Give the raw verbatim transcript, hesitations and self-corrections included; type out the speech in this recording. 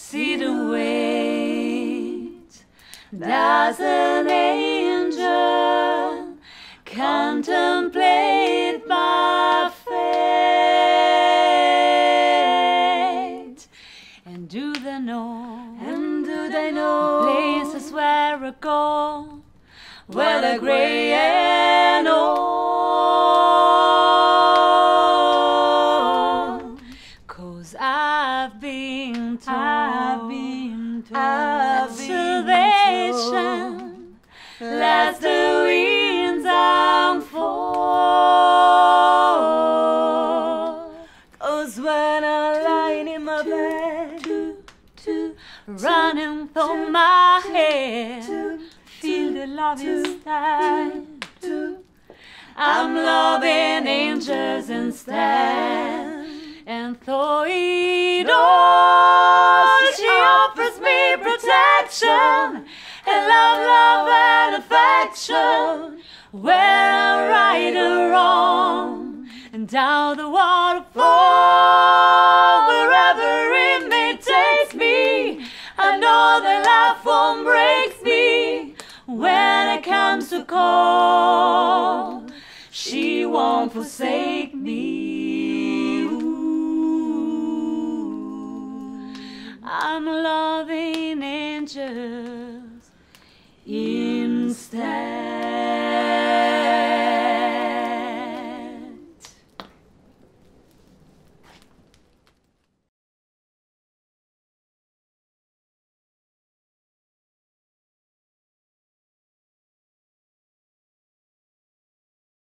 sit and wait. Does an angel contemplate my fate? And do they know, And do they know places where I go, where the gray and old? 'Cause I've been told, I've been told, I've salvation lets the winds unfold. 'Cause when I'm lying in my bed, Running through my head, feel the love inside. I'm loving angels instead. And through it all, she offers me protection and love, love and affection. Where I'm right or wrong, and down the waterfall, wherever it may take me, I know that love won't break me. When it comes to call, she won't forsake